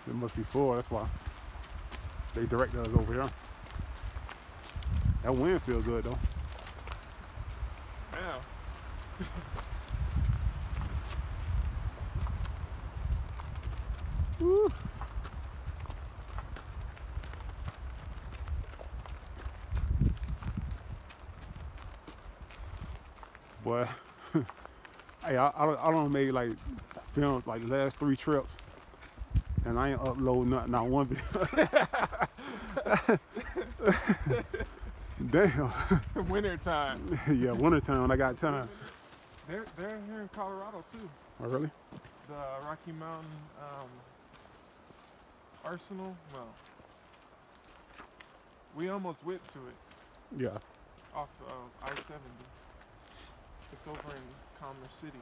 It must be full, that's why. They directed us over here. That wind feels good though. Yeah. Woo. Boy, hey, I don't make like film like the last 3 trips, and I ain't upload not one video. Damn. Winter time. Yeah, winter time. I got time. They're here in Colorado too. Oh really? The Rocky Mountain Arsenal. Well, we almost went to it Yeah. off of I-70. It's over in Commerce City,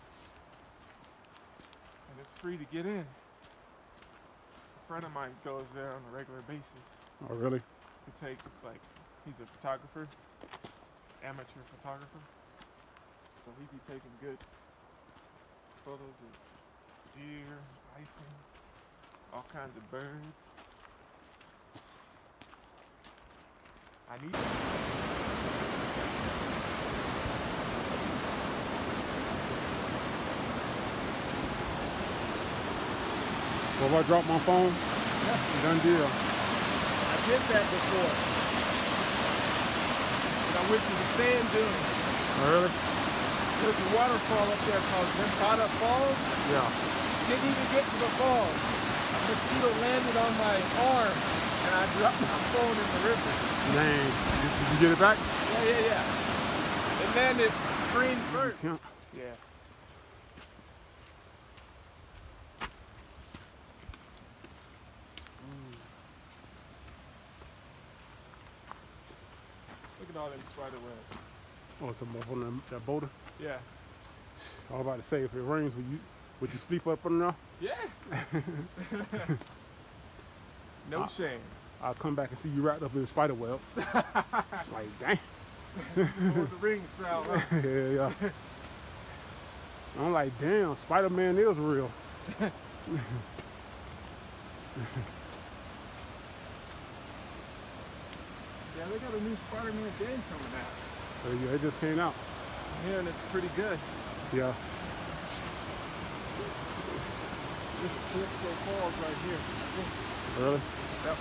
and it's free to get in. A friend of mine goes there on a regular basis Oh really? to take, like, he's a photographer, amateur photographer, so he be taking good photos of deer, bison, all kinds of birds. I need So if I drop my phone, done deal. I did that before. And I went to the sand dunes. Oh really? There's a waterfall up there called Zempata Falls. Yeah. Didn't even get to the falls. A mosquito landed on my arm and I dropped my phone in the river. Dang. Did you get it back? Yeah. It landed screen first. Yeah. Yeah. Look at all them spider webs. Oh, it's on that boulder? Yeah. I was about to say, if it rains, would you sleep up under there? Yeah. No shame. I'll come back and see you wrapped up in a spider web. Like, dang. Lord of the Rings style, huh? Yeah. I'm like, damn, Spider-Man is real. Yeah, they got a new Spider-Man game coming out. So, yeah, it just came out. I'm hearing it's pretty good. Yeah. This is Calypso Falls right here. Really? Yep.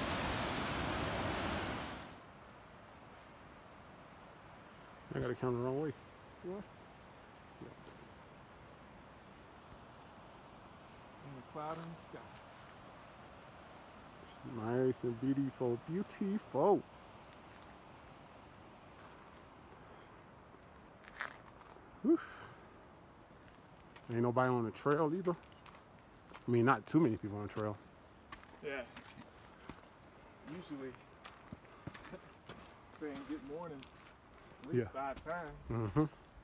I gotta count the wrong way. What? And the cloud in the sky. Nice and beautiful. Beautiful. Whew. Ain't nobody on the trail either. I mean, not too many people on the trail. Yeah. Usually saying good morning at least 5 times. Mm-hmm.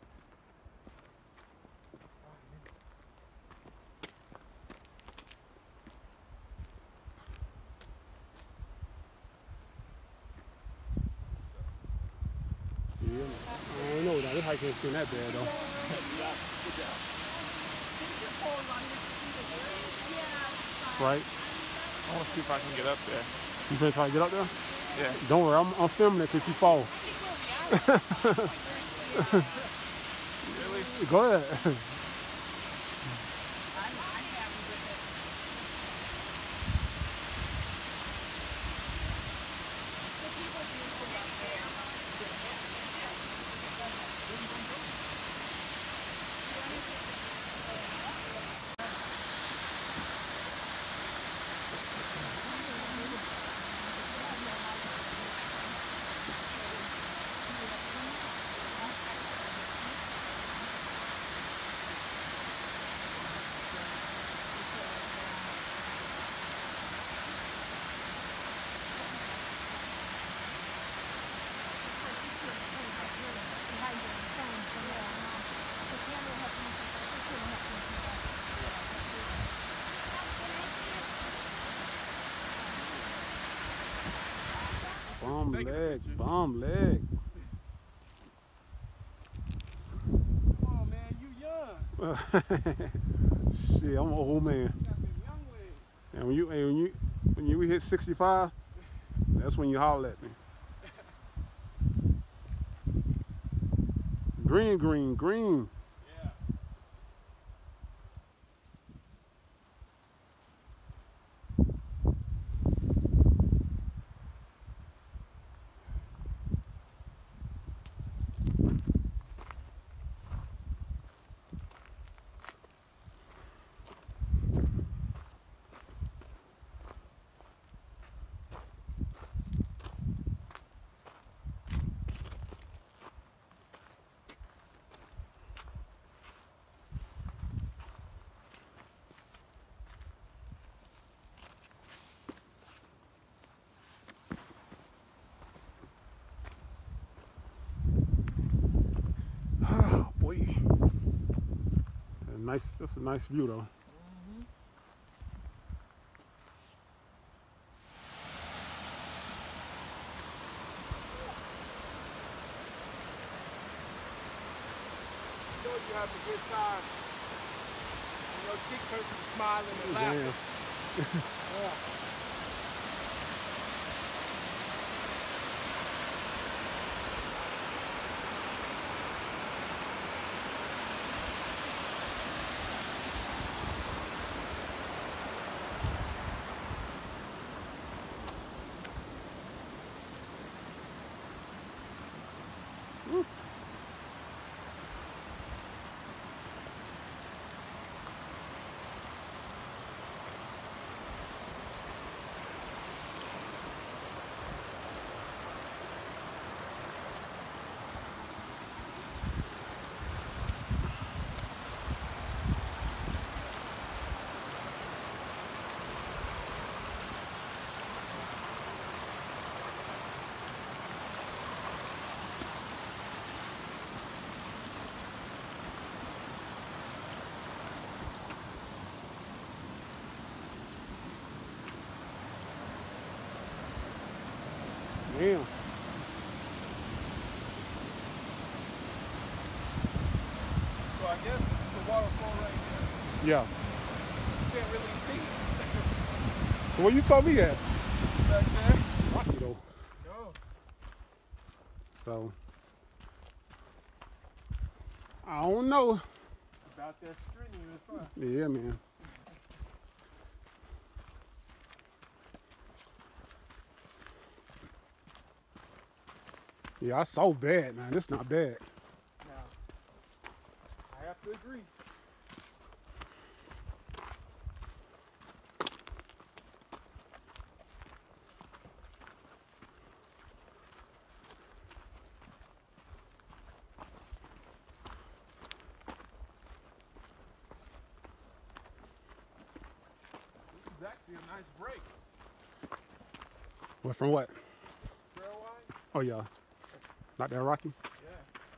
Yeah, I don't know that. This hike ain't seen that bad though. Good job. Right? I want to see if I can get up there. You finna try to get up there? Yeah. Don't worry, I'm filming it till she falls. Really? Go ahead. Bomb leg. Come on, man, you young. Shit, I'm an old man. You got them young legs. And when you hit 65, that's when you holler at me. Green, green, green. Yeah. Oh boy. That's a nice view though. Mm-hmm. You know you have a good time. And your cheeks hurt from smiling and laughing. Yeah. Woo. Damn. So I guess this is the waterfall right here. Yeah. You can't really see it. So where you saw me at? Back there. Rocky though. No. So I don't know. About that strenuous, huh? Yeah, man. Yeah, I saw bad, man. It's not bad. Now, I have to agree. This is actually a nice break. What, from what? Trail-wise? Oh, yeah. Not that rocky? Yeah.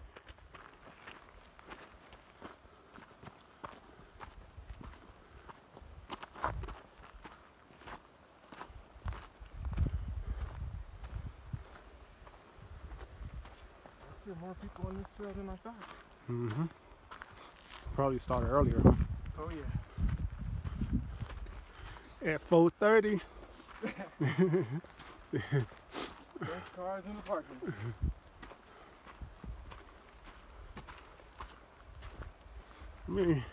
There's still more people on this trail than I thought. Mm-hmm. Probably started earlier, huh? Oh yeah. At 4:30. There's cars in the parking lot. I mean,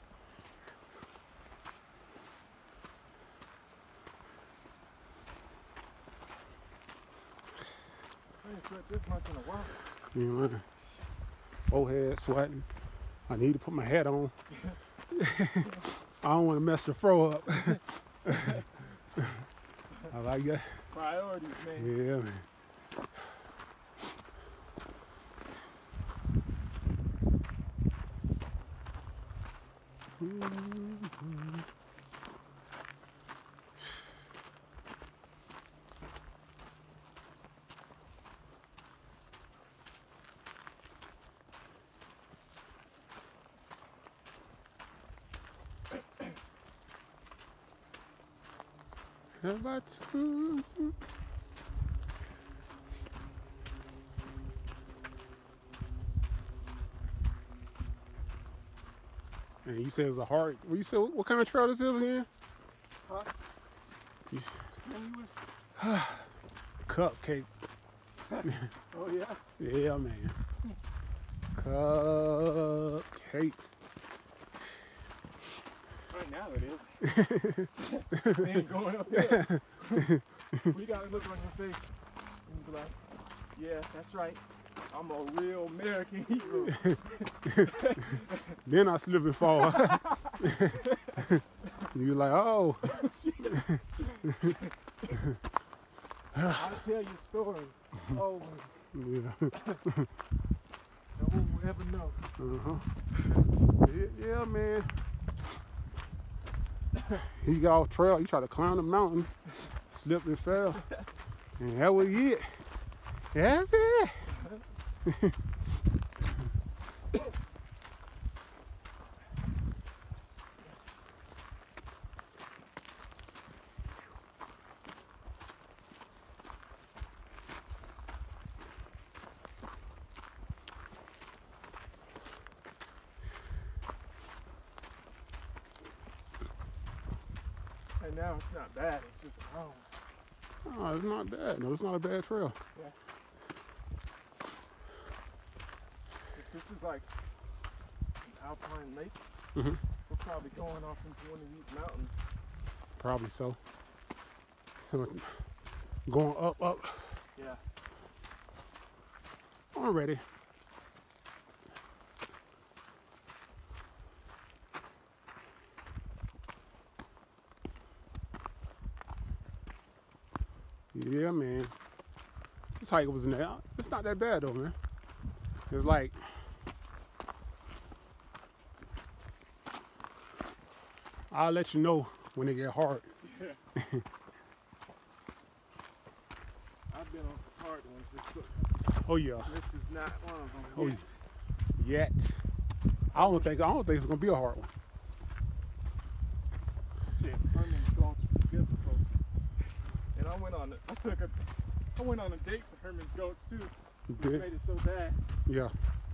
I ain't sweat this much in a while. you know, forehead sweating. I need to put my hat on. I don't want to mess the fro up. I like that. Priorities, man. Yeah, man. And you said it's a hard. What you said? What kind of trail this is again? Huh? Strenuous? Cupcake. Oh yeah? Yeah, man. Cupcake. Right now it is. We ain't going up there. We gotta look on your face and be like, yeah, that's right. I'm a real American hero. Then I slip and fall. You're like, oh. I'll tell your story always. Yeah. No one will ever know. Yeah, man. He got off trail. He tried to climb the mountain, slipped and fell, and that was it. That's it. And now it's not bad, it's just long. Oh, it's not bad. No, it's not a bad trail. Yeah. If this is like an alpine lake, we're probably going off into one of these mountains. Probably so. Going up. Yeah. Already. Yeah, man. This hike was in there. It's not that bad though, man. It's like I'll let you know when it get hard. Yeah. I've been on some hard ones. Oh yeah. This is not one of them. Oh yet. I don't think it's gonna be a hard one. Shit, Herman's Gulch was difficult. And I went on a date to Herman's Gulch too. We made it so bad. Yeah.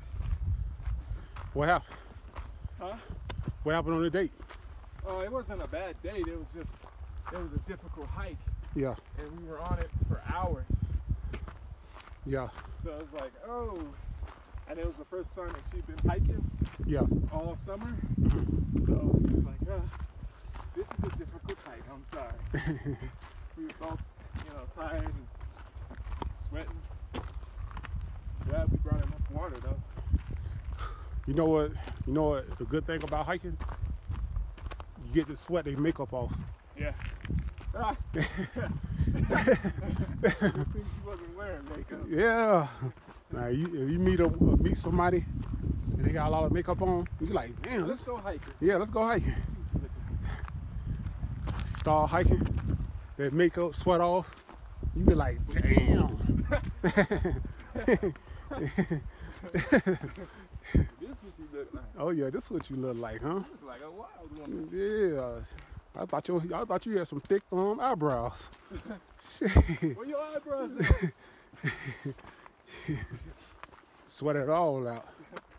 What happened? Huh? What happened on the date? Oh, it wasn't a bad date. It was a difficult hike. Yeah. And we were on it for hours. Yeah. So it was like, oh. And it was the first time that she'd been hiking. Yeah. All summer. So it was like, this is a difficult hike. I'm sorry. We were both, tired and sweating. Glad we brought enough water though. You know what? The good thing about hiking? You get the sweat and makeup off. Yeah. Good thing she wasn't wearing makeup. Yeah. Now if you meet somebody and they got a lot of makeup on, you like, damn, let's go hiking. Yeah, let's go hiking. Start hiking, that makeup sweat off. You be like, damn. This what you look like. Oh yeah, this is what you look like, huh? You look like a wild woman. Yeah. I thought you had some thick eyebrows. Shit. Where your eyebrows at? Sweat it all out.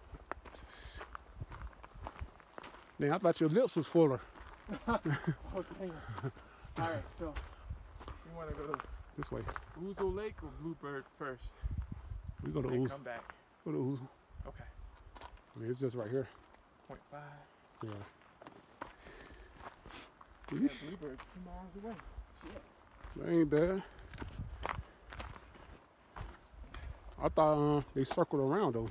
Man, I thought your lips was fuller. Oh damn. Alright, so you wanna go to This way. Ouzel Lake or Bluebird first? We go to and Ouzel. come back. Go to Ouzel. Okay. I mean, it's just right here. 0.5. Yeah. Yeah, Bluebird's 2 miles away. Shit. That ain't bad. I thought they circled around though.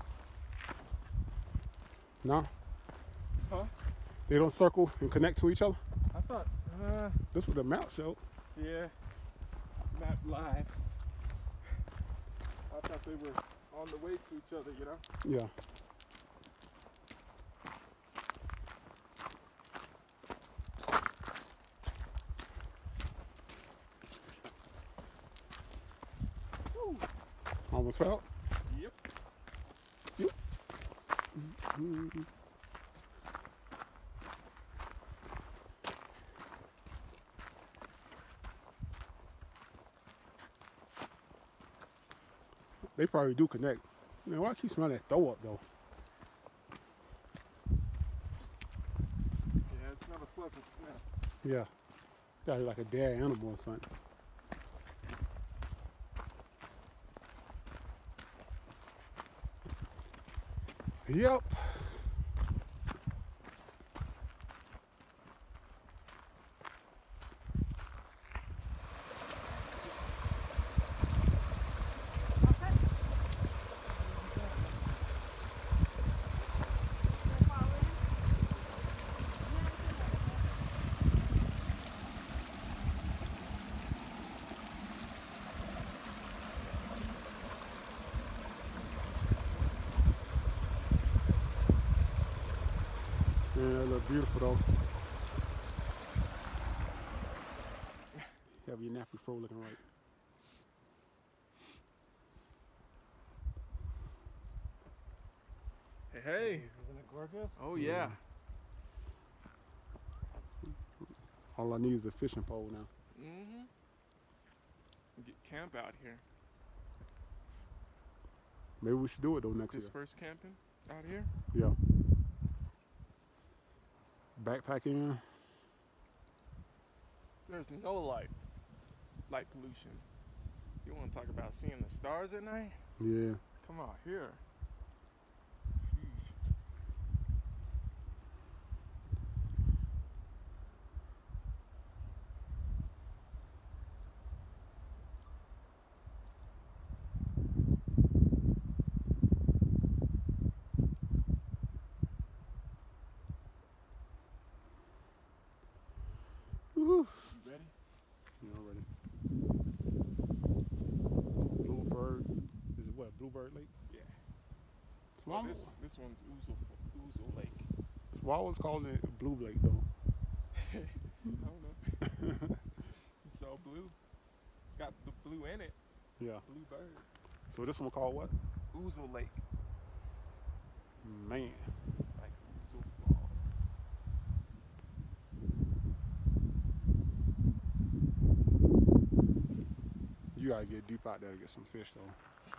No? Huh? They don't circle and connect to each other? I thought, That's what the map showed. yeah, map lied. I thought they were on the way to each other, Yeah. Woo. Almost fell. Yep. Yep. Mm-hmm. They probably do connect. Man, why I keep smelling that throw up though? Yeah, it's not a pleasant smell. Yeah. Got like a dead animal or something. Yep. Yeah, they look beautiful though. Have your nappy fro looking right. Hey. Isn't it gorgeous? Oh yeah. All I need is a fishing pole now. Mm-hmm. Get camp out here. Maybe we should do it though next year. Disperse camping out here. Yeah. Backpacking. There's no light pollution. You want to talk about seeing the stars at night? Yeah. Come out here. Woo. You ready? Yeah, I'm ready. Bluebird. Is it what? Bluebird Lake? Yeah. Well, This one's Ouzel Lake. So I always calling it Blue Lake though. I don't know. It's so blue. It's got the blue in it. Yeah. Bluebird. So this one called what? Ouzel Lake. Man. It's like Ouzel Falls. You gotta get deep out there to get some fish though.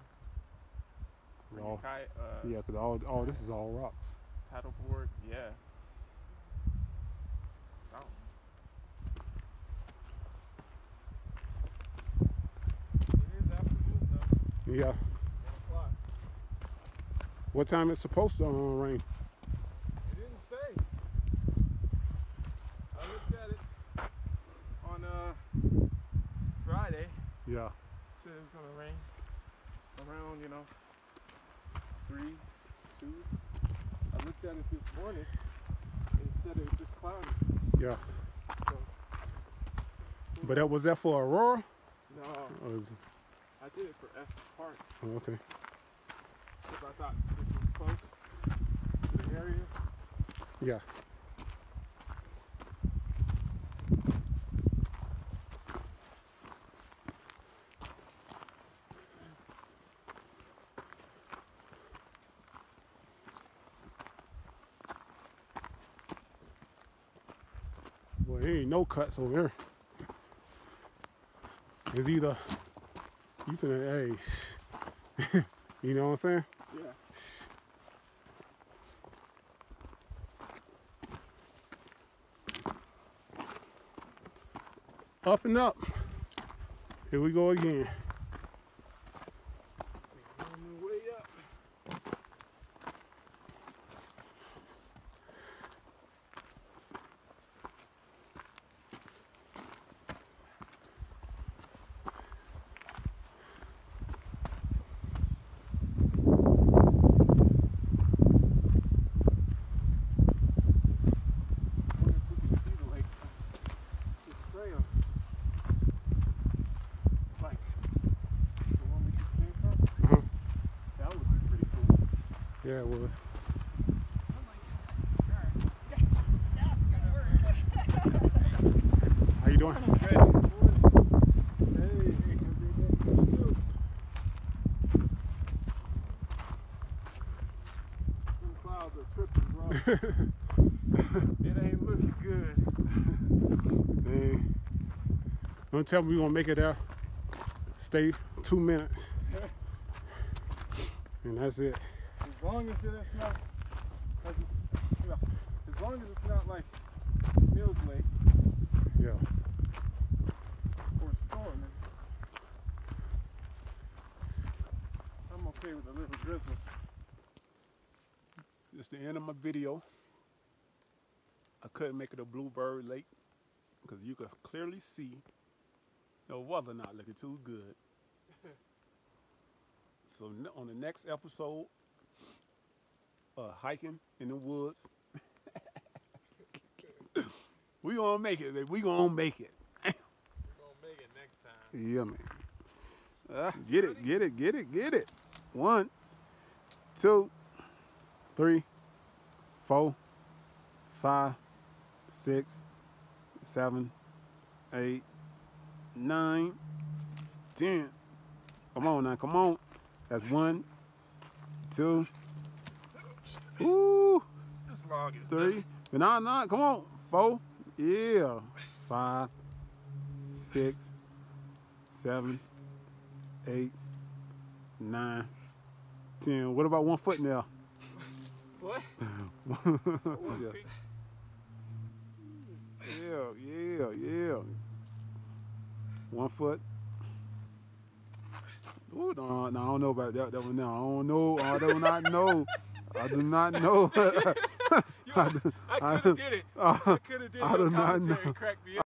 Bring All, your kite, yeah, cause all this is all rocks. paddleboard, yeah. So, it is afternoon though. Yeah. 1 o'clock. What time it's supposed to rain? It didn't say. I looked at it on Friday. Yeah. It said it was gonna rain around, 3, 2. I looked at it this morning and it said it was just cloudy. Yeah. So, But that was that for Aurora? no, Or is, I did it for Estes Park oh, okay. because I thought this was close to the area. Yeah. Well, there ain't no cuts over here. It's either you finna, hey, you know what I'm saying? Yeah. Up and up. Here we go again. On the way up. Wonder if we can see the lake. This trail. Like the one we just came from. Uh-huh. That would be pretty cool. Yeah, well, how you doing? Hey, good morning. Hey, you too. Them clouds are tripping, bro. It ain't looking good. Hey, don't tell me we're gonna make it there. Stay 2 minutes. And that's it. As long as it's not, as long as it's not like Mills Lake. Yeah. okay with a little drizzle. It's the end of my video. I couldn't make it a Bluebird Lake because you could clearly see the weather not looking too good. So on the next episode, hiking in the woods, we gonna make it, baby. We gonna make it. We're gonna make it next time. Yeah, man. Get it, get it, get it, get it. 1, 2, 3, 4, 5, 6, 7, 8, 9, 10. Come on now, come on. That's 1, 2, ooh, This log is 3. No, come on. 4, yeah. 5, 6, 7, 8, 9, 10. What about 1 foot now? What? Yeah. 1 foot. Ooh, no, I don't know about that one now. I don't know. I do not know. I do not know. I could have did it. I could have did it. I do not Commentary know. cracked me up.